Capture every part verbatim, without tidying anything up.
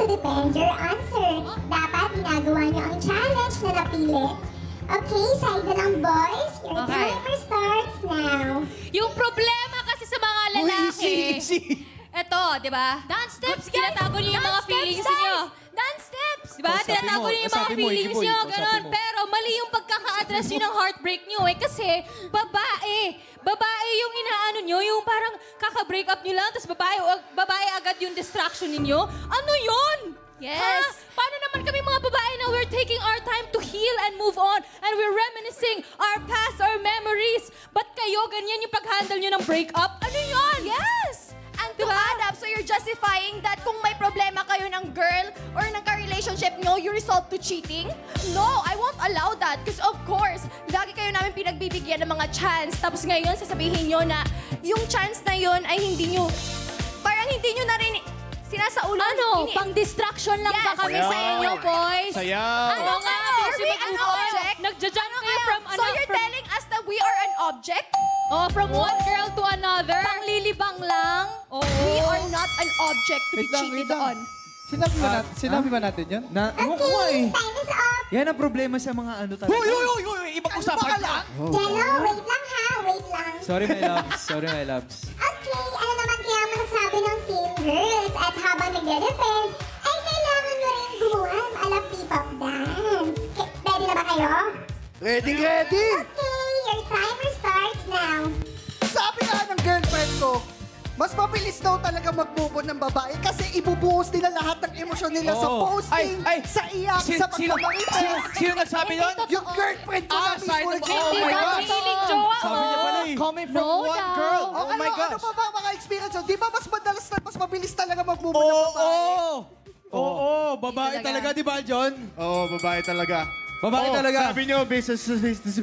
to defend your answer. Dapat ginagawa niyo ang challenge na napili. Okay, side na lang, boys. Your Okay. timer starts now. Yung problema kasi sa mga lalaki. Uy, easy, easy. Eto, di ba? Dance steps, guys! Tinatago niyo yung mga Dance feelings steps, niyo. guys! Dance steps! Di ba? Kausapin Tinatago mo, niyo yung mga kausapin mo, feelings Ikiboy, niyo, kausapin gano'n. mo. Pero mali yung pagkaka-address niyo ng heartbreak niyo eh. Kasi babae. Babae yung inaano niyo, yung parang kaka-break up niyo lang, tapos babae, babae agad yung distraction ninyo. Ano yun? Yes. Ha? Paano naman kami mga babae na we're taking our time to heal and move on and we're reminiscing our past, our memories. Ba't kayo ganyan yung pag-handle niyo ng breakup? Ano yun? Yes! And to Diba? add up, so you're justifying that kung may problema kayo ng girl or ng ka-relationship nyo, you resort to cheating? No, I won't allow that. Because of course, lagi kayo namin pinagbibigyan ng mga chance. Tapos ngayon, sasabihin nyo na yung chance na yun ay hindi nyo, parang hindi nyo na rin sinasaulan. Ano? Ini- Pang-distraction lang Yes. ba kami sa Sayaw. inyo, boys? Sayaw. Ano nga? Are we Busy an mag-move on. object? Nagja-jump kayo Kaya, from, so ano, you're from, telling us that we are an object? oh, from one girl to another? Panglilibang lang? Oo. We are not an object to be Wait lang, cheated wait lang. on. Sinabi ba natin, sinabi ba natin yun? Na, mo ko Okay, eh. time is up. Yan ang problema sa mga ano talaga. Hoy, hoy, hoy, hoy! Ibang usapan lang! Jello, wait lang ha, wait lang. Sorry, my loves. Sorry, my loves. Okay, ano naman kaya masasabi ng team girls? At habang nagde-defend, ay kailangan mo rin gumawa ng alam P-pop dance. K- Ready na ba kayo? Ready, ready! Okay, your timer starts now. Sabi nga ng girlfriend ko, mas mabilis daw talaga mag-move on ng babae kasi ibubuhos nila lahat ng emosyon nila sa Oo. posting, Ay, ay. sa iyak, Sino, sa sino, pagkamarita. sino, sino nagsabi nun? Yung girlfriend ko Ah, na mismo side of- nagsabi. Oh Hindi my ba God. mahilig jowa Sabi mo? niya pala eh. Coming from No one daw. girl. Oh, Oh, ano, my ano gosh. pa ba mga experience yun? Di ba mas madalas na, mas mabilis talaga mag-move on ng Oo, babae? oo. Oo, babae talaga, di ba, John? Oo, babae talaga. Babae Oo, talaga. Sabi nyo, based sa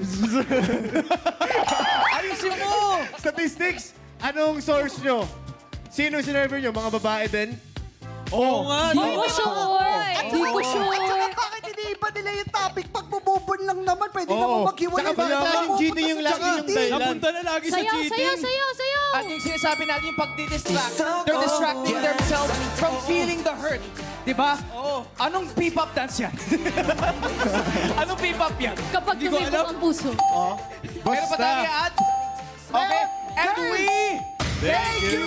Ayusin mo! statistics, anong source nyo? Sino sinerver nyo? Mga babae din? Oo nga. Hindi ko sure. Hindi ko At sure. saka bakit iniiba nila yung topic? Pag bumubon lang naman, pwede Oo. naman maghiwalay. Saka bakit Bakit laging cheating yung napupunta sa lagi yung cheating? dahilan? Napunta na lagi sa Sayaw, cheating. sayaw, sayaw, sayaw. At yung sinasabi natin yung pagdidistract, they're distracting themselves from feeling the hurt. Di ba? Oo. Anong P-pop dance yan? Anong P-pop yan? Kapag Hindi ko tumibok alam. ang puso. Meron pa tayo ad? Okay. And we Thank you!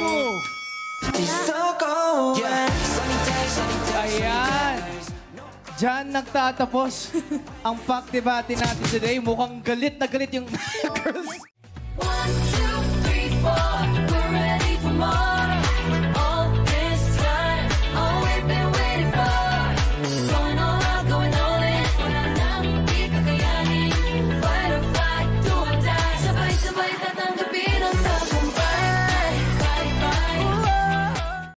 Ayan. Diyan nagtatapos ang fact debate natin today. Mukhang galit na galit yung girl